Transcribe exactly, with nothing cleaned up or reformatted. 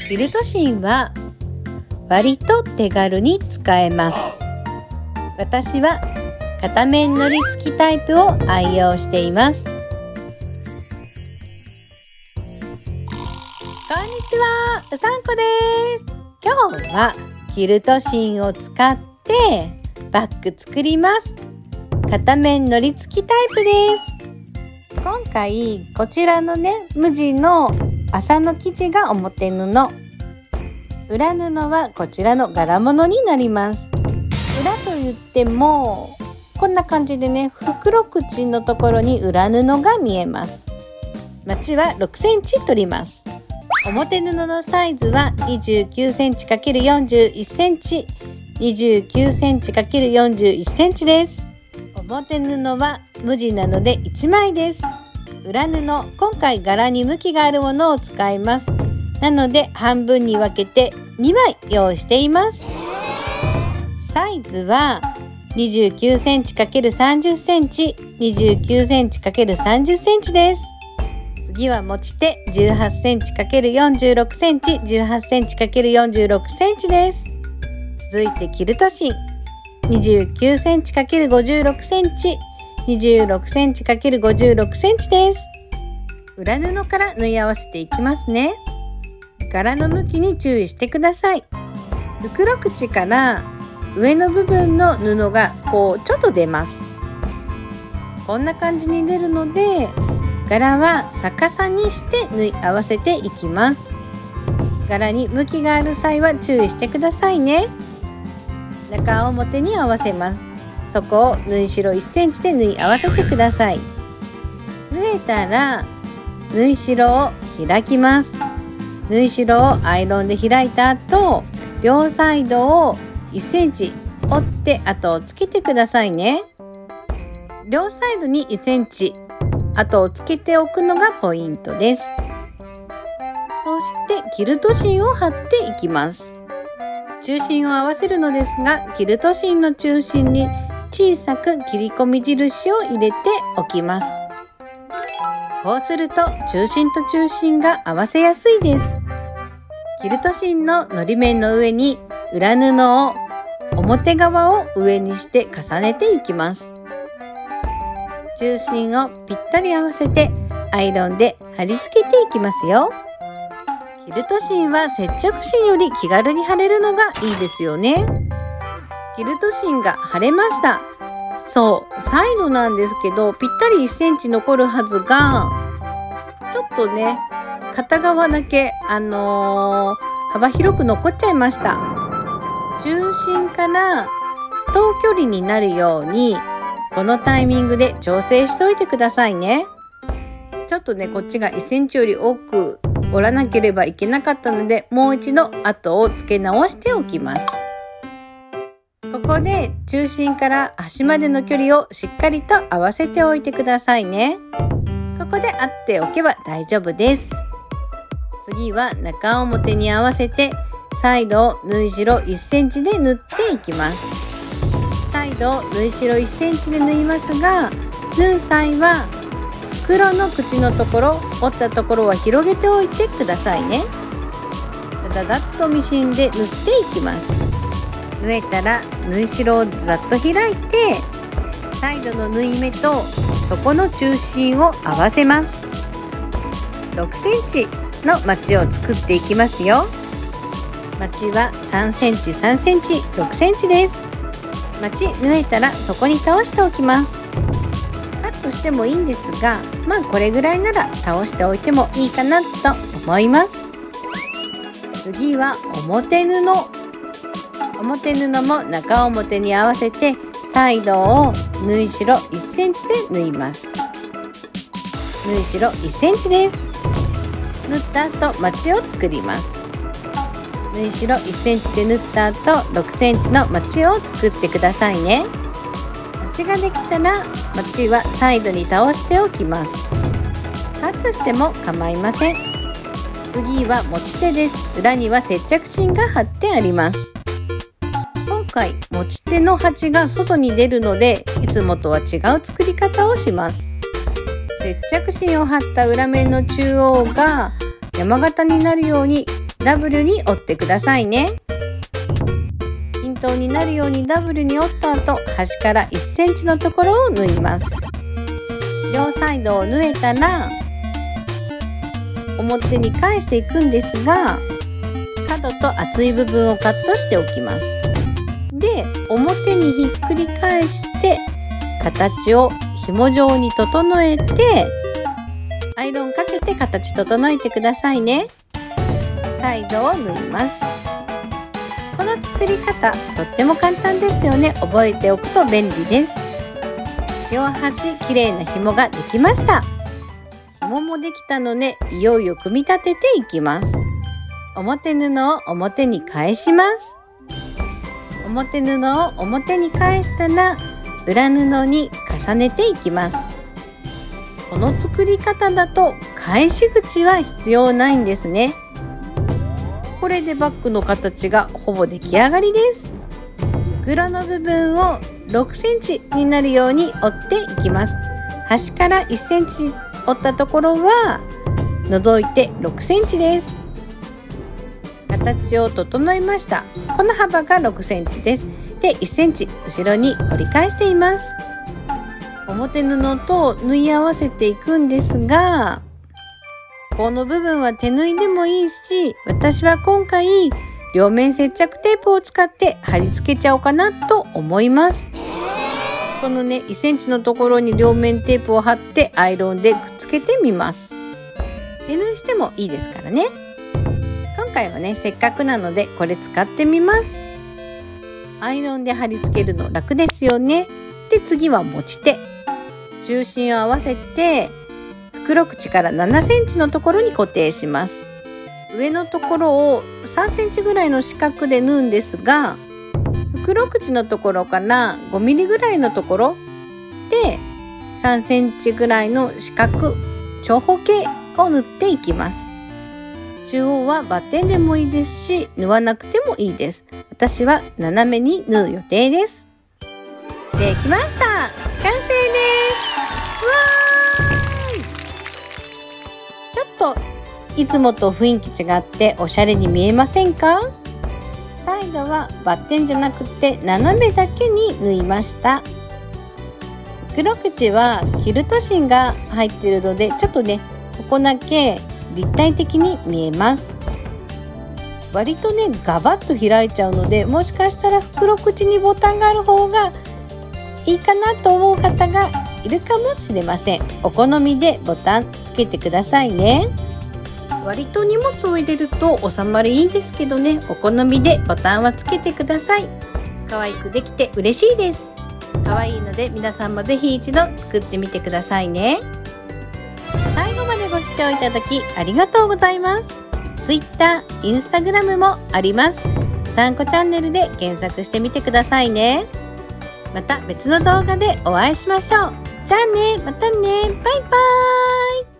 キルト芯は割と手軽に使えます。私は片面のり付きタイプを愛用しています。こんにちは、うさんこです。今日はキルト芯を使ってバッグ作ります。片面のり付きタイプです。今回こちらのね、無地の麻の生地が表布、裏布はこちらの柄物になります。裏と言ってもこんな感じでね、袋口のところに裏布が見えます。まちはろくセンチ取ります。表布のサイズは にじゅうきゅうセンチかけるよんじゅういちセンチ、にじゅうきゅうセンチかけるよんじゅういちセンチです。表布は無地なのでいちまいです。裏布、今回柄に向きがあるものを使います。なので半分に分けてにまい用意しています。サイズは にじゅうきゅうセンチかけるさんじゅっセンチ、にじゅうきゅうセンチかけるさんじゅっセンチです。次は持ち手 じゅうはちセンチかけるよんじゅうろくセンチ、じゅうはちセンチかけるよんじゅうろくセンチです。続いてキルト芯 にじゅうきゅうセンチかけるごじゅうろくセンチ、にじゅうろくセンチかけるごじゅうろくセンチです。裏布から縫い合わせていきますね。柄の向きに注意してください。袋口から上の部分の布がこうちょっと出ます。こんな感じに出るので、柄は逆さにして縫い合わせていきます。柄に向きがある際は注意してくださいね。中表に合わせます。そこを縫い代いちセンチで縫い合わせてください。縫えたら縫い代を開きます。縫い代をアイロンで開いた後、両サイドをいちセンチ折って跡をつけてくださいね。両サイドにいちセンチ跡をつけておくのがポイントです。そしてキルト芯を貼っていきます。中心を合わせるのですが、キルト芯の中心に小さく切り込み印を入れておきます。こうすると中心と中心が合わせやすいです。キルト芯ののり面の上に裏布を表側を上にして重ねていきます。中心をぴったり合わせてアイロンで貼り付けていきますよ。キルト芯は接着芯より気軽に貼れるのがいいですよね。キルト芯が貼れました。そう、サイドなんですけどぴったりいちセンチ残るはずが、ちょっとね片側だけあのー、幅広く残っちゃいました。中心から等距離になるようにこのタイミングで調整しておいてくださいね。ちょっとねこっちがいちセンチより多く折らなければいけなかったので、もう一度跡をつけ直しておきます。ここで中心から端までの距離をしっかりと合わせておいてくださいね。ここで合っておけば大丈夫です。次は中表に合わせてサイドを縫い代いちセンチで縫っていきます。サイドを縫い代いちセンチで縫いますが、縫う際は袋の口のところ、折ったところは広げておいてくださいね。だだっとミシンで縫っていきます。縫えたら縫い代をざっと開いて、サイドの縫い目と底の中心を合わせます。ろくセンチのまちを作っていきますよ。まちはさんセンチ、さんセンチ、ろくセンチです。まち縫えたら底に倒しておきます。カットしてもいいんですが、まあこれぐらいなら倒しておいてもいいかなと思います。次は表布。表布も中表に合わせてサイドを縫い代いちセンチで縫います。縫い代いちセンチです。縫った後まちを作ります。縫い代いちセンチで縫った後ろくセンチのまちを作ってくださいね。まちができたらまちはサイドに倒しておきます。カットしても構いません。次は持ち手です。裏には接着芯が貼ってあります。今回持ち手の端が外に出るので、いつもとは違う作り方をします。接着芯を貼った裏面の中央が山形になるようにダブルに折ってくださいね。均等になるようにダブルに折った後、端からいっセンチのところを縫います。両サイドを縫えたら表に返していくんですが、角と厚い部分をカットしておきます。で、表にひっくり返して形を紐状に整えて、アイロンかけて形整えてくださいね。サイドを縫います。この作り方とっても簡単ですよね。覚えておくと便利です。両端きれいな紐ができました。紐もできたので、いよいよ組み立てていきます。表布を表に返します。表布を表に返したら裏布に重ねていきます。この作り方だと返し口は必要ないんですね。これでバッグの形がほぼ出来上がりです。袋の部分をろくセンチになるように折っていきます。端からいっセンチ折ったところは除いてろくセンチです。形を整えました。この幅がろくセンチです。で、いっセンチ後ろに折り返しています。表布と縫い合わせていくんですが、この部分は手縫いでもいいし、私は今回両面接着テープを使って貼り付けちゃおうかなと思います。このねいっセンチのところに両面テープを貼ってアイロンでくっつけてみます。手縫いしてもいいですからね。今回はねせっかくなのでこれ使ってみます。アイロンで貼り付けるの楽ですよね。で、次は持ち手、中心を合わせて袋口からななセンチのところに固定します。上のところをさんセンチぐらいの四角で縫うんですが、袋口のところからごミリぐらいのところでさんセンチぐらいの四角長方形を縫っていきます。中央はバッテンでもいいですし、縫わなくてもいいです。私は斜めに縫う予定です。できました。完成です。わーい。ちょっといつもと雰囲気違っておしゃれに見えませんか？サイドはバッテンじゃなくて斜めだけに縫いました。袋口はキルト芯が入っているので、ちょっとねここだけ立体的に見えます。割とねガバッと開いちゃうので、もしかしたら袋口にボタンがある方がいいかなと思う方がいるかもしれません。お好みでボタンつけてくださいね。割と荷物を入れると収まりいいですけどね、お好みでボタンはつけてください。可愛くできて嬉しいです。可愛いので皆さんもぜひ一度作ってみてくださいね。最後までご視聴いただきありがとうございます。Twitter、Instagram もあります。さんこチャンネルで検索してみてくださいね。また別の動画でお会いしましょう。じゃあね、またね、バイバーイ。